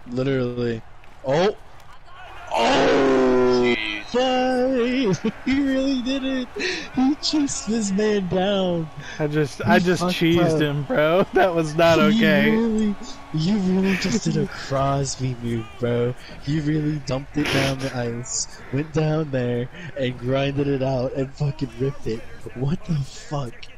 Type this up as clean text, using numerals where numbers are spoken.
Literally. Oh! Oh! Fuck! He really did it! He chased this man down! I just cheesed him, bro. That was not okay. You really just did a Crosby move, bro. You really dumped it down the ice, went down there, and grinded it out, and fucking ripped it. What the fuck?